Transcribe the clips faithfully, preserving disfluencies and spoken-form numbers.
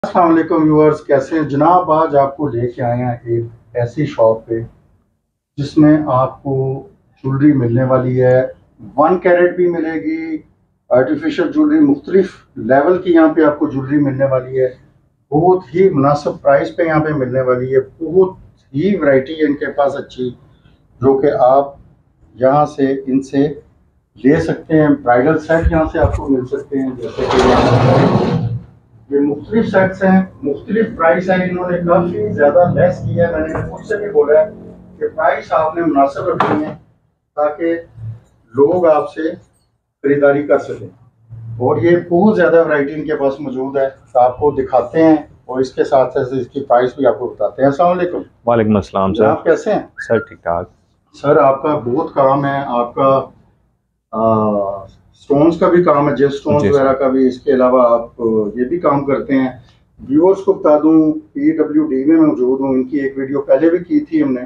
अस्सलाम वालेकुम व्यूअर्स, कैसे हैं जनाब। आज आपको लेके आए हैं एक ऐसी शॉप पे जिसमें आपको ज्वेलरी मिलने वाली है। वन कैरेट भी मिलेगी, आर्टिफिशियल ज्वेलरी, मुख्तलिफ लेवल की यहाँ पे आपको ज्वेलरी मिलने वाली है। बहुत ही मुनासिब प्राइस पे यहाँ पे मिलने वाली है। बहुत ही वैरायटी है इनके पास अच्छी, जो कि आप यहाँ से इनसे ले सकते हैं। ब्राइडल सेट यहाँ से आपको मिल सकते हैं, जैसे कि ये मुख्तलिफ सेट्स हैं, मुख्तलिफ प्राइस है। इन्होंने काफ़ी ज़्यादा लेस किया है। मैंने खुद से भी बोला है कि प्राइस आपने मुनासिब रखनी है ताकि लोग आपसे खरीदारी कर सकें। और ये बहुत ज़्यादा वैरायटी इनके पास मौजूद है, तो आपको दिखाते हैं और इसके साथ साथ इसकी प्राइस भी आपको बताते हैं। अस्सलाम वालेकुम। वालेकुम अस्सलाम सर। आप कैसे हैं सर? ठीक ठाक सर। आपका बहुत काम है, आपका आ, स्टोन्स का भी काम है, जेम स्टोन्स वगैरह का भी। इसके अलावा आप ये भी काम करते हैं। व्यूअर्स को बता दूं, पी डब्ल्यू डी में मौजूद हूँ। इनकी एक वीडियो पहले भी की थी हमने,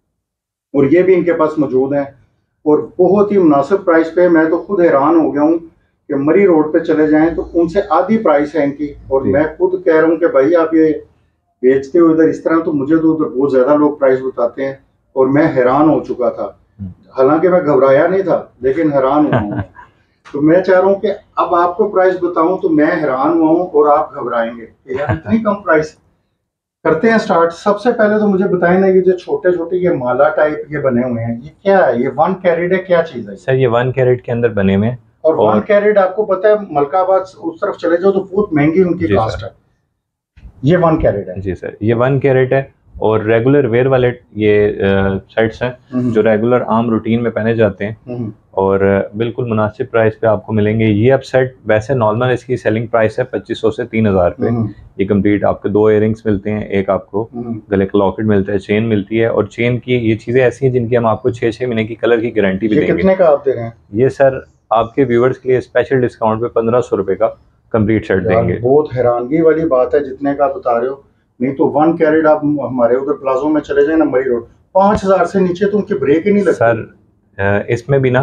और ये भी इनके पास मौजूद है और बहुत ही मुनासिब प्राइस पे। मैं तो खुद हैरान हो गया हूँ कि मरी रोड पे चले जाएं तो उनसे आधी प्राइस है इनकी। और मैं खुद कह रहा हूँ कि भाई आप ये बेचते हो इधर इस तरह, तो मुझे तो उधर बहुत ज़्यादा लोग प्राइस बताते हैं और मैं हैरान हो चुका था। हालांकि मैं घबराया नहीं था, लेकिन हैरान हुआ हूँ। तो मैं चाह रहा हूँ कि अब आपको प्राइस बताऊं तो मैं हैरान हुआ हूँ और आप घबराएंगे कि यार इतनी कम प्राइस। करते हैं स्टार्ट। सबसे पहले तो मुझे बताएं ना, ये जो छोटे छोटे ये माला टाइप ये बने हुए हैं, ये क्या है? ये वन कैरेट है, क्या चीज है सर? ये वन कैरेट के अंदर बने हुए हैं। और, और वन कैरेट आपको पता है, मलकाबाद उस तरफ चले जाओ तो बहुत महंगी उनकी कास्ट है। ये वन कैरेट है? जी सर, ये वन कैरेट है। और रेगुलर वेयर वाले ये सेट्स हैं जो रेगुलर आम रूटीन में पहने जाते हैं और बिल्कुल मुनासिब प्राइस पे आपको मिलेंगे। ये अब सेट वैसे नॉर्मल इसकी सेलिंग प्राइस है पच्चीस सौ से तीन हज़ार रुपये। ये कंप्लीट आपके दो इयरिंग्स मिलते हैं, एक आपको गले का लॉकेट मिलता है, चेन मिलती है। और चेन की ये चीज़ें ऐसी हैं जिनकी हम आपको छः छः महीने की कलर की गारंटी भी देंगे। कितने का आप दे रहे हैं? ये सर आपके व्यूवर्स के लिए स्पेशल डिस्काउंट पे पंद्रह सौ रुपये का कंप्लीट सेट देंगे। बहुत हैरानगी वाली बात है जितने का बता रहे हो। नहीं तो वन कैरेट आप हमारे उधर प्लाजो में चले जाए ना, मरी रोड, पाँच हजार से नीचे तो उनकी ब्रेक ही नहीं लगती। सर इसमें भी ना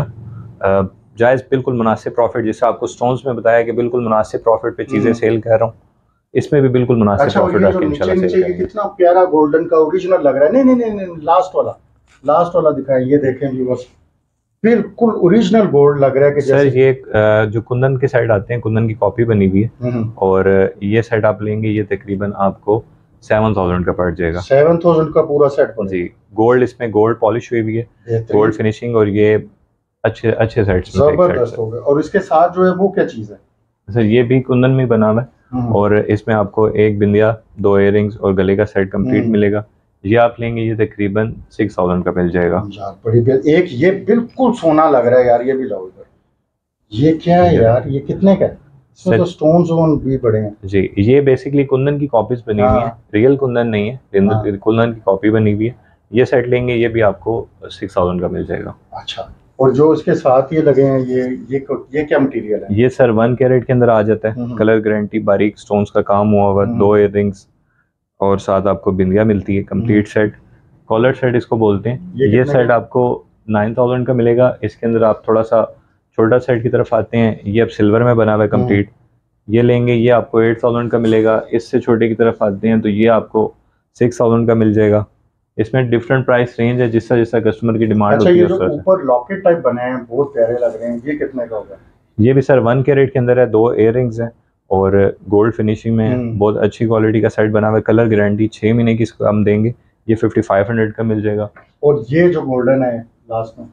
जायज़ बिल्कुल मुनासिब प्रॉफिट, जैसे आपको स्टोन्स में बताया कि बिल्कुल मुनासिब प्रॉफिट पे चीज़ें सेल कर रहा हूँ, इसमें भी बिल्कुल मुनासिब अच्छा, प्रॉफिट रख के इंशाल्लाह सेल करेंगे। कितना प्यारा गोल्डन का ओरिजिनल लग रहा है। नहीं नहीं नहीं, नहीं लास्ट वाला, लास्ट वाला दिखाएं। ये देखें व्यूअर्स, बिल्कुल ओरिजिनल गोल्ड लग रहा है कि सर ये जो कुंदन के सेट आते हैं, कुंदन की कॉपी बनी हुई है। और ये सेट आप लेंगे, ये तकरीबन आपको सेवन थाउजेंड का पड़ जाएगा। सेवन थाउजेंड का पूरा सेट पड़ जी। गोल्ड इसमें गोल्ड पॉलिश हुई हुई है, गोल्ड फिनिशिंग, और ये अच्छे अच्छे सेट्स में जबरदस्त हो गया। और इसके साथ जो है वो क्या चीज़ है? सर ये भी कुंदन में बना हुआ है और इसमें आपको एक बिंदिया, दो इयरिंग्स और गले का सेट कंप्लीट मिलेगा। ये आप लेंगे, ये तकरीबन सिक्स थाउजेंड का मिल जाएगा। बड़ी एक ये बिल्कुल सोना लग रहा है यार, ये भी लाओ इधर। ये क्या है यार, ये कितने का है? इसमें तो स्टोन्स भी बड़े हैं। जी, ये बेसिकली कुंदन की कॉपीज बनी हुई है, रियल कुंदन नहीं है, कुंदन की कॉपी बनी हुई है। ये सेट लेंगे, ये भी आपको सिक्स थाउजेंड का मिल जाएगा। अच्छा, और जो इसके साथ ये लगे हैं, ये ये ये क्या मटेरियल है? ये सर वन कैरेट के अंदर आ जाता है, कलर गारंटी, बारीक स्टोन्स का काम हुआ हुआ, दो इयररिंग्स और साथ आपको बिंदिया मिलती है। कंप्लीट सेट, कॉलर सेट इसको बोलते हैं। ये, ये सेट आपको नाइन थाउजेंड का मिलेगा। इसके अंदर आप थोड़ा सा छोटा सेट की तरफ आते हैं, ये अब सिल्वर में बना हुआ है कंप्लीट। ये लेंगे, ये आपको एट थाउजेंड का मिलेगा। इससे छोटे की तरफ आते हैं तो ये आपको सिक्स थाउजेंड का मिल जाएगा। इसमें डिफरेंट प्राइस रेंज है, जिसका जिसका कस्टमर की डिमांड अच्छा, होती है। ये जो ऊपर लॉकेट टाइप बने हैं बहुत प्यारे लग रहे हैं, ये कितने का होगा? ये भी सर वन कैरेट के अंदर है, दो इयररिंग्स हैं और गोल्ड फिनिशिंग में है। बहुत अच्छी क्वालिटी का सेट बना हुआ है, कलर गारंटी छः महीने की इसको हम देंगे। ये फिफ्टी फाइव हंड्रेड का मिल जाएगा। और ये जो गोल्डन है लास्ट में,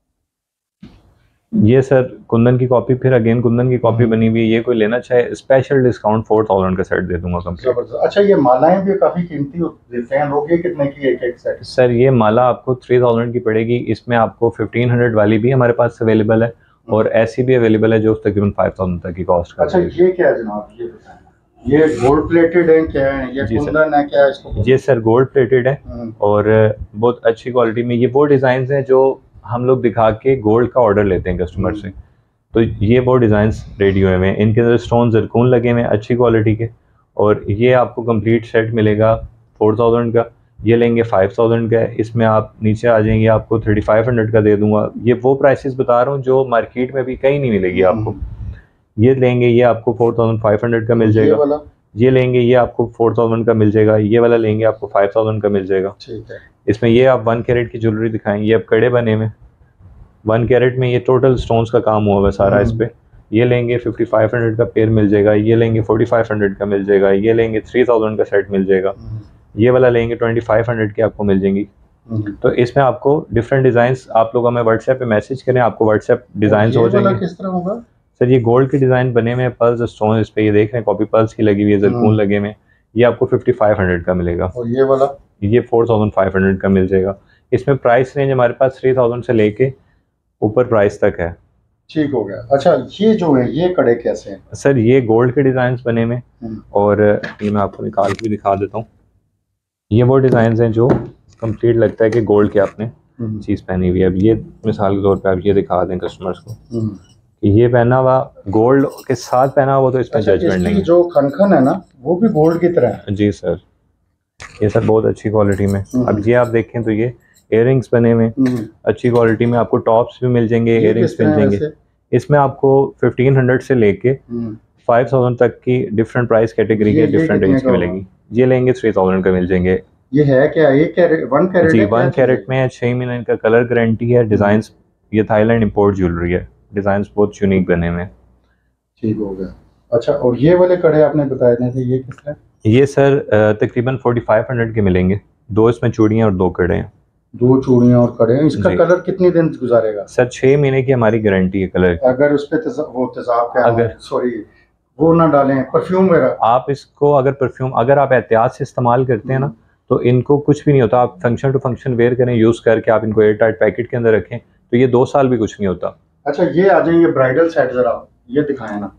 ये सर कुंदन की कॉपी, फिर अगेन कुंदन की कॉपी बनी हुई है। ये कोई लेना चाहे स्पेशल डिस्काउंट फोर थाउजेंड का सेट दे दूंगा कंप्लीट। अच्छा, ये मालाएं भी काफी कीमती देते हैं लोग, ये कितने की एक एक सेट? सर ये माला आपको थ्री थाउजेंड की पड़ेगी। इसमें आपको फिफ्टीन हंड्रेड वाली भी हमारे पास अवेलेबल है और ऐसी भी अवेलेबल है जो तकरीबन फाइव थाउजेंड तक की कॉस्ट का। अच्छा, ये क्या है जनाब? ये बताएं, ये गोल्ड प्लेटेड है क्या है? ये कुंदन है क्या है इसको? ये सर गोल्ड प्लेटेड है और बहुत अच्छी क्वालिटी में। ये वो डिजाइन है जो हम लोग दिखा के गोल्ड का ऑर्डर लेते हैं कस्टमर से, तो ये वो डिज़ाइंस रेडी हुए हैं। इनके अंदर स्टोन जरकून लगे हुए हैं अच्छी क्वालिटी के। और ये आपको कंप्लीट सेट मिलेगा फोर थाउजेंड का। ये लेंगे फाइव थाउजेंड का है। इसमें आप नीचे आ जाएंगे, आपको थर्टी फाइव हंड्रेड का दे दूंगा। ये वो प्राइसेस बता रहा हूँ जो मार्केट में भी कहीं नहीं मिलेगी आपको। ये लेंगे, ये आपको फोर थाउजेंड फाइव हंड्रेड का मिल जाएगा। ये लेंगे ये आपको फोर थाउजेंड का मिल जाएगा, ये वाला लेंगे आपको फाइव थाउजेंड का मिल जाएगा। ठीक है। इसमें ये आप वन कैरेट की ज्वेलरी दिखाएंगे, ये अब कड़े बने में वन कैरेट में, ये टोटल स्टोन्स का काम हुआ हुआ सारा इस पे। ये लेंगे फिफ्टी फाइव हंड्रेड का पेयर मिल जाएगा, ये लेंगे फोर्टी फाइव हंड्रेड का मिल जाएगा, ये लेंगे थ्री थाउजेंड का सेट मिल जाएगा, ये वाला लेंगे ट्वेंटी फाइव हंड्रेड की आपको मिल जाएंगी। तो इसमें आपको डिफरेंट डिजाइन्स, आप लोग हमें व्हाट्सएप पे मैसेज करें, आपको व्हाट्सएप डिजाइन हो जाएंगे। किस तरह होगा सर? ये गोल्ड के डिजाइन बने हुए पर्ल्स स्टोन इस पे, ये देख रहे हैं कॉपी पर्ल्स की लगी हुई है, जरकून लगे हुए, ये आपको फिफ्टी फाइव हंड्रेड का मिलेगा। और ये वाला ये फोर थाउजेंड फाइव हंड्रेड का मिल जाएगा। इसमें प्राइस रेंज हमारे पास थ्री थाउजेंड से लेके ऊपर प्राइस तक है। ठीक हो गया। अच्छा ये जो है ये कड़े कैसे हैं? सर ये गोल्ड के डिजाइन बने में, और ये मैं आपको निकाल के भी दिखा देता हूँ। ये वो डिजाइन हैं जो कंप्लीट लगता है कि गोल्ड की आपने चीज़ पहनी हुई है। अब ये मिसाल के तौर पे आप ये दिखा दें कस्टमर्स को कि ये पहना हुआ गोल्ड के साथ पहना हुआ, तो इसमें जजमेंट नहीं। जो खनखन है ना वो भी गोल्ड की तरह है। जी सर, ये सर बहुत अच्छी क्वालिटी में। अब ये आप देखें तो ये इयररिंग्स बने में अच्छी क्वालिटी में, आपको टॉप्स भी मिल जाएंगे, इयररिंग्स मिल जाएंगे। इसमें आपको फिफ्टीन हंड्रेड से लेके फाइव थाउजेंड तक की डिफरेंट प्राइस कैटेगरी के डिफरेंट रेंज की मिलेंगी। ये लेंगे थ्री थाउजेंड का मिल जाएंगे। ये है क्या? एक कैरेट वन कैरेट जी वन कैरेट में है, छः महीने इनका कलर गारंटी है। डिजाइन ये थाईलैंड इंपोर्ट ज्वेलरी है, डिजाइन बहुत यूनिक बने में। ठीक हो गया। अच्छा और ये वाले कड़े आपने बताए थे, ये किस तरह? ये सर तकरीबन फोर्टी फाइव हंड्रेड के मिलेंगे, दो इसमें चूड़ियाँ और दो कड़े हैं। दो चूड़ियाँ और कड़े हैं। इसका कलर कितने दिन गुजारेगा? सर छः महीने की हमारी गारंटी है कलर की। अगर उस पर वो तेजाब का अगर सॉरी वो ना डालें परफ्यूम वगैरह, आप इसको अगर परफ्यूम अगर आप एहतियात से इस्तेमाल करते हैं ना तो इनको कुछ भी नहीं होता। आप फंक्शन टू फंक्शन वेयर करें, यूज़ करके आप इनको एयर टाइट पैकेट के अंदर रखें तो ये दो साल भी कुछ नहीं होता। अच्छा ये आ जाए, ये ब्राइडल सेट जरा ये दिखाएं ना।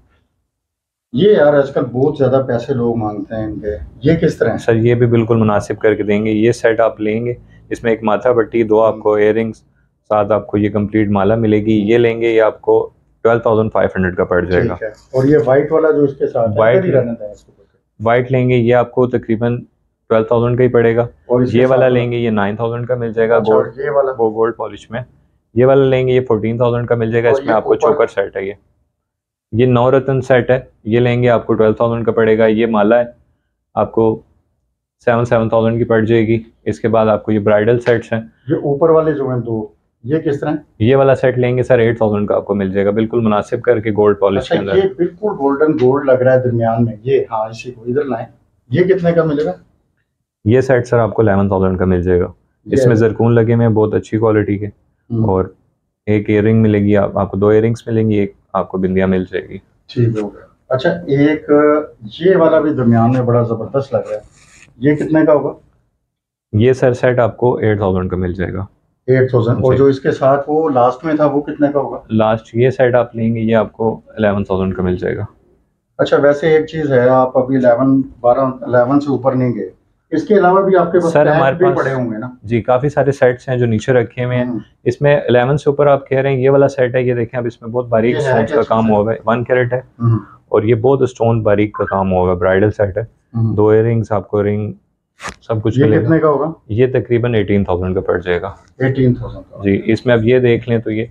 ये यार आजकल बहुत ज़्यादा पैसे लोग मांगते हैं इनके, ये किस तरह है? सर ये भी बिल्कुल मुनासिब करके देंगे। ये सेट आप लेंगे, इसमें एक माथा पट्टी, दो आपको इयररिंग्स, साथ आपको ये कंप्लीट माला मिलेगी। ये लेंगे ये आपको ट्वेल्व थाउजेंड फाइव हंड्रेड का पड़ जाएगा। और ये वाइट वाला जो इसके साथ वाइट वाइट लेंगे ये आपको तकरीबन ट्वेल्व थाउजेंड का ही पड़ेगा। और ये वाला लेंगे ये नाइन थाउजेंड का मिल जाएगा। अच्छा, गोल्ड, ये वाला वो गोल्ड पॉलिश में। ये वाला लेंगे ये फोर्टीन थाउजेंड का मिल जाएगा। इसमें आपको चोकर सेट है, ये ये नौ रत्न सेट है, ये लेंगे आपको ट्वेल्व थाउजेंड का पड़ेगा। ये माला है आपको सेवन सेवन थाउजेंड की पड़ जाएगी। इसके बाद आपको ये ब्राइडल सेट्स हैं, ये ऊपर वाले जो हैं दो, ये किस तरह? ये वाला सेट लेंगे सर एट थाउजेंड का आपको मिल जाएगा, बिल्कुल मुनासिब करके गोल्ड पॉलिश के अंदर। ये बिल्कुल गोल्डन गोल्ड लग रहा है दरमियान में ये। हाँ इसी को इधर लाएं। ये कितने का मिलेगा? ये सेट सर आपको इलेवन थाउजेंड का मिल जाएगा। इसमें जरकून लगे हुए हैं बहुत अच्छी क्वालिटी के, और एक इयररिंग मिलेगी आप, आपको दो इयररिंग्स मिलेंगी, एक आपको बिंदिया मिल जाएगी। ठीक हो गया। अच्छा एक ये वाला भी दरमियान में बड़ा जबरदस्त लग रहा है, ये कितने का होगा? ये सर सेट आपको एट थाउजेंड का मिल जाएगा। Eight thousand. और जो इसके साथ वो लास्ट में था वो कितने का होगा? लास्ट ये सेट आप लेंगे ये आपको इलेवन थाउजेंड का मिल जाएगा। अच्छा वैसे एक चीज है, आप अभी इलेवन बारह इलेवन से ऊपर नहीं गए, इसके अलावा भी आपके पास सर हमारे पास पड़े होंगे ना? जी काफी सारे सेट्स हैं जो नीचे रखे हुए हैं। इसमें इलेवन से ऊपर आप कह रहे हैं, ये वाला सेट है, ये देखें अब इसमें बहुत बारीक स्टोन का काम हुआ है, वन कैरेट है और ये बहुत स्टोन बारीक का काम हुआ है, ब्राइडल सेट है। दो इयररिंग्स आपको रिंग सब कुछ ये कितने का होगा? ये तकरीबन एटीन थाउजेंड का पड़ जाएगा। एटीन थाउजेंड का जी। इसमें अब ये देख लें तो ये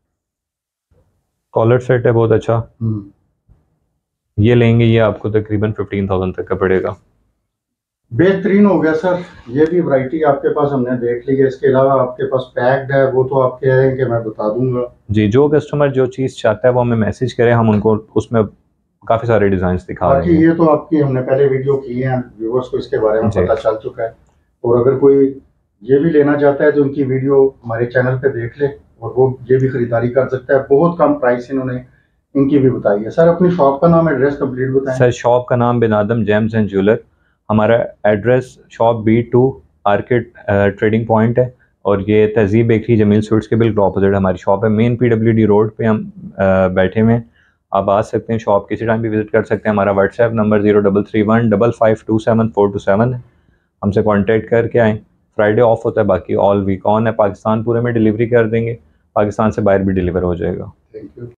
कॉलर सेट है बहुत अच्छा, ये लेंगे ये आपको तकरीबन फिफ्टीन थाउजेंड तक का पड़ेगा। बेहतरीन हो गया सर। ये भी वैरायटी आपके पास हमने देख ली है। इसके अलावा आपके पास पैक्ड है, वो तो आप कह रहे हैं कि मैं बता दूंगा। जी, जो कस्टमर जो चीज़ चाहता है वो हमें मैसेज करें, हम उनको उसमें काफ़ी सारे डिज़ाइन दिखा रहे हैं। ये तो आपकी हमने पहले वीडियो की है, व्यूअर्स को इसके बारे में पता चल चुका है। और अगर कोई ये भी लेना चाहता है तो उनकी वीडियो हमारे चैनल पे देख ले और वो ये भी खरीदारी कर सकता है। बहुत कम प्राइस इन्होंने इनकी भी बताई है। सर अपनी शॉप का नाम, एड्रेस कंप्लीट बताएं। सर शॉप का नाम Bin Adam gems and jeweller, हमारा address shop B two orchid trading point है, और ये तहजीब बेकरी जमील स्वीट्स के बिल्कुल ऑपोजिट हमारी शॉप है। Main P W D road पे हम आ, बैठे हुए हैं। आप आ सकते हैं शॉप, किसी टाइम भी विजिट कर सकते हैं। हमारा WhatsApp number zero double three one double five two seven four two seven है, हमसे कॉन्टेक्ट करके आएँ। फ्राइडे ऑफ होता है, बाकी ऑल वीक ऑन है। पाकिस्तान पूरे में डिलीवरी कर देंगे, पाकिस्तान से बाहर भी डिलीवर हो जाएगा। Thank you.